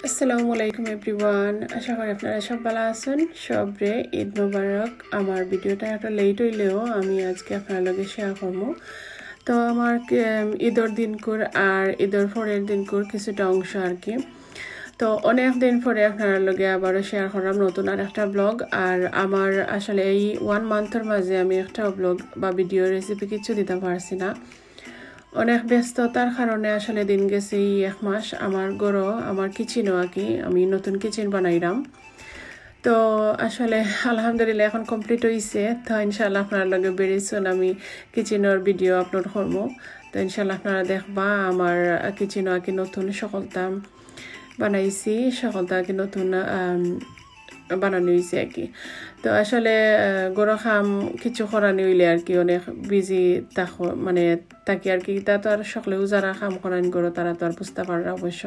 Assalamualaikum everyone. আশা করি আপনারা সব ভালো আছেন। সবরে ঈদ মোবারক। আমার ভিডিওটা একটা লেট হইলেও আমি আজকে আপনাদের লগে শেয়ার করব। তো আমার ঈদের দিনকুর আর ঈদের পরের দিনকুর কিছুটা অংশ আর কি। তো অনেক দিন পরে আপনাদের লগে আবারও শেয়ার করলাম নতুন আর একটা ব্লগ। আর আমার আসলে এই 1 মান্থের মাঝে আমি একটা ব্লগ বা ভিডিও রেসিপি কিছু দিতে পারছি না। অনেক ব্যস্ততার কারণে আসলে দিন গেছে এই 1 মাস আমার গরো আমার কিচেনও আর কি আমি নতুন কিচেন বানাইলাম। তো আসলে আলহামদুলিল্লাহ এখন কমপ্লিট হইছে। তো ইনশাআল্লাহ আপনারা লগে বেরিয়েছেন আমি কিচেনের ভিডিও আপলোড করব। তো ইনশাআল্লাহ আপনারা দেখবা আমার কিচেনও আর কি নতুন সকলতা বানাইছি, সকলতা আর কি নতুন বানানো হয়েছে আর কি। তো আসলে গরো খাম কিছু করানি হইলে আর কি অনেক বিজি থাকো মানে তাকে আর কি তা তো আর সকলেও যারা খাম করান গরো তারা তো আর বুঝতে পারে অবশ্য।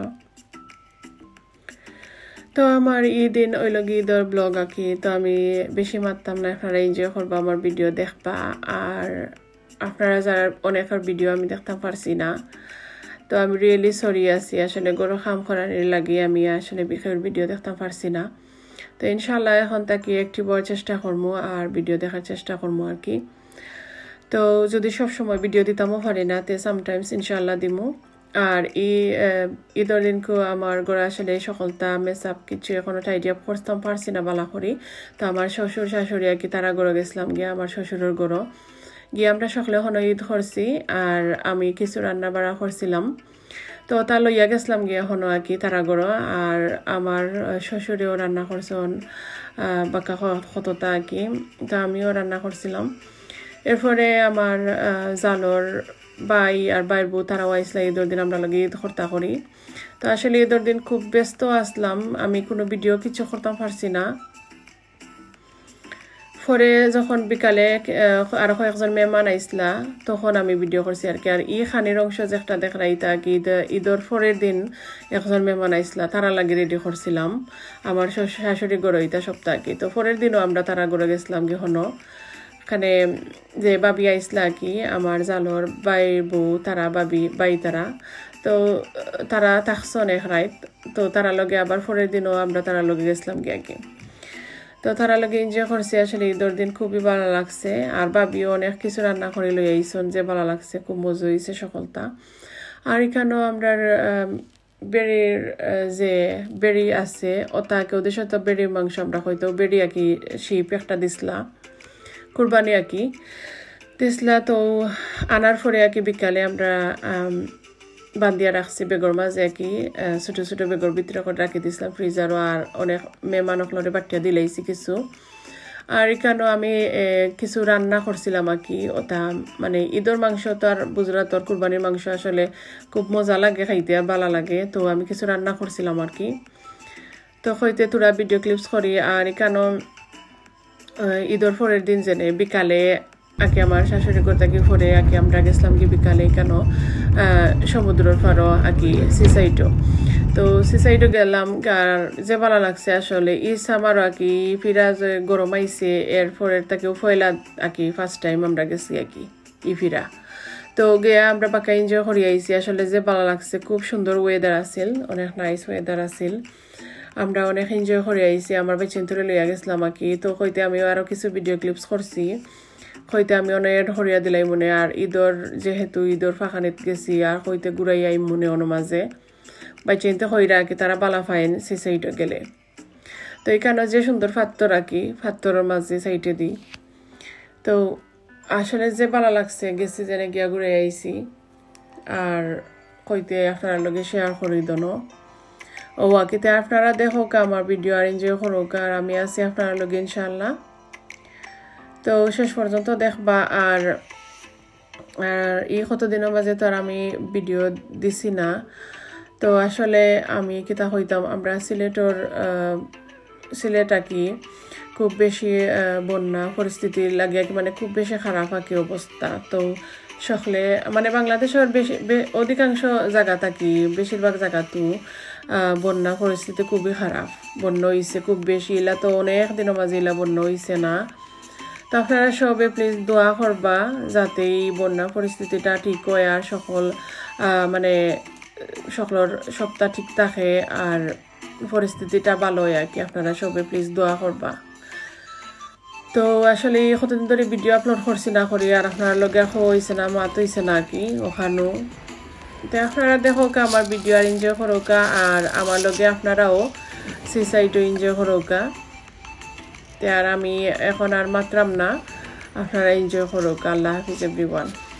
তো আমার দিন ওই লগে ঈদের ব্লগ আর কি। তো আমি বেশি মারতাম না, আপনারা এনজয় করবা আমার ভিডিও দেখবা। আর আপনারা যারা অনেকের ভিডিও আমি দেখতে পারছি না, তো আমি রিয়েলি সরি আছি। আসলে গরো খাম করানির লাগে আমি আসলে বিশেষ ভিডিও দেখতে পারছি না। তো ইনশাআল্লাহ এখন তাকে অ্যাক্টিভ হওয়ার চেষ্টা করবো আর ভিডিও দেখার চেষ্টা করবো আর কি। তো যদি সব সময় ভিডিও দিতামও পারি না, তে সামটাইমস ইনশাআল্লাহ দিমু। আর ঈদের দিনকে আমার ঘরে আসলে সকলটা মেসআপ কিছু এখনো টাইডি আপ করতাম পারছি না বালা করি। তো আমার শ্বশুর শাশুড়ি আর কি তারা ঘরে গেছিলাম গিয়ে আমার শ্বশুরের ঘরও গিয়ে আমরা সকলে এখনো ঈদ করছি। আর আমি কিছু রান্না বাড়া করছিলাম, তো তা লইয়া গেছিলাম গিয়ে এখনো আর কি তারা গড়ো। আর আমার শ্বশুরেও রান্না করছেন বাঁকা কতটা আর কি, তো আমিও রান্না করছিলাম। এরপরে আমার জালর বাই আর বাইর বউ তারাও আইসলা ঈদের দিন আমরা লগে ঈদ করতা করি। তো আসলে ঈদের দিন খুব ব্যস্ত আসলাম, আমি কোনো ভিডিও কিছু করতাম পারছি না। পরে যখন বিকালে আরো কয়েকজন মেহমান আইসলা তখন আমি ভিডিও করছি আর কি। আর খানির অংশ যে একটা দেখা ইতা কি ঈদের পরের দিন একজন মেহমান আইসলা তারা লাগে রেডি করছিলাম আমার শাশুড়ি গড়ো ইতা সপ্তাহ কি। তো পরের দিনও আমরা তারা গড়ে গেছিলাম কি হনো এখানে যে বাবি আইসলা আর কি আমার জালর বাই বউ তারা বাই তারা। তো তারা থাকছেন এক রাইত, তো তারা লগে আবার পরের দিনও আমরা তারা লগে গেছিলাম কি আর কি। তো তারা লগে এনজয় করছে। আসলে ঈদের দিন খুবই ভালো লাগছে। আর ভাবিও অনেক কিছু রান্না করে লই আইসন যে ভালো লাগছে, খুব মজা হয়েছে সকলটা। আর এখানেও আমরা বেড়ির যে বেড়ি আছে ওটাকে ওদের সাথে বেড়ির মাংস আমরা হয়তো বেড়ি আর কি শিপ একটা দিসলা কুরবানি আর কি দিসলা। তো আনার পরে আর কি বিকালে আমরা বান্ধিয়া রাখছি বেগর মাঝে আর কি ছোট ছোট বেগর ভিতরে করে রাখি দিছিলাম ফ্রিজারও। আর অনেক মেহমানক লড়ে বাটিয়া দিলাইছি কিছু। আর এখানেও আমি কিছু রান্না করছিলাম আর কি। ওটা মানে ঈদের মাংস তো আর গুজরাটর কুরবানির মাংস আসলে খুব মজা লাগে খাইতে, ভালো লাগে। তো আমি কিছু রান্না করছিলাম আর কি। তো হইতে তোরা ভিডিও ক্লিপস করি। আর এখানেও ঈদের পরের দিন জেনে বিকালে আগে আমার শাশুড়ি কথা কি পরে আগে আমরা গেছিলাম কি বিকালে কেন সমুদ্রের পাড়ও আকি সিসাইডও। তো সিসাইডও গেলাম আর যে ভালো লাগছে আসলে ই সামারও আকি ফিরা যে গরম আইছে এরপরের তাকেও ফয়লা আকি ফার্স্ট টাইম আমরা গেছি আকি ই ফিরা। তো গিয়ে আমরা বাঁকা এনজয় করি আইছি। আসলে যে ভালো লাগছে, খুব সুন্দর ওয়েদার আছিল, অনেক নাইস ওয়েদার আছিল, আমরা অনেক এনজয় করে আইছি। আমার বেচিন্তরে লইয়া গেছিলাম আর কি। তো হইতে আমিও আরো কিছু ভিডিও ক্লিপস করছি, হইতে আমি অনেক হরিয়া দিলাই মনে। আর ঈদর যেহেতু ঈদর ফাঁকানিত গেছি আর হইতে ঘুরাই আই মনে অন্য মাঝে বাইচিনতে হইরা আর কি তারা বালা ফাইন সে সাইডে গেলে। তো এখানে যে সুন্দর ফাত্তর আর কি ফাত্তরের মাঝে সাইডে দিই। তো আসলে যে ভালো লাগছে গেছি যেন গিয়া ঘুরে আইছি। আর হইতে আপনার লগে শেয়ার করি দনো ও আকিতে আপনারা দেখো আমার ভিডিও আর এনজয় করুক। আর আমি আছি আপনারা লগে ইনশাআল্লাহ। তো শেষ পর্যন্ত দেখবা। আর এই কতদিনের মাঝে তো আর আমি ভিডিও দিছি না। তো আসলে আমি কিতা হইতাম আমরা সিলেট আর কি খুব বেশি বন্যা পরিস্থিতি লাগে আর কি, মানে খুব বেশি খারাপ আর কি অবস্থা। তো সকলে মানে বাংলাদেশের বেশি অধিকাংশ জায়গা থাকি বেশিরভাগ জায়গাতো বন্যা পরিস্থিতি খুবই খারাপ, বন্যা হয়েছে খুব বেশি। ইলা তো অনেক দিনের মাঝে ইলা বন্যা হয়েছে না। তো আপনারা সবে প্লিজ দোয়া করবা যাতে এই বন্যা পরিস্থিতিটা ঠিক হয় আর সকল মানে সকলের সপ্তাহ ঠিক থাকে আর পরিস্থিতিটা ভালো হয় আর কি আপনারা সবাই প্লিজ দোয়া করবা তো আসলে কতদিন ধরে ভিডিও আপলোড করছি না করি আর আপনারা লগে হইছে না মাত হইছে না কি ওখানো তো আপনারা দেখো আমার ভিডিও আর এনজয় করোকা আর আমার লগে আপনারাও সেই সাইডও এনজয় করোকা তো আর আমি এখন আর মাত্রাম না আপনারা এনজয় করোকা আল্লাহ হাফিজ এভরিওয়ান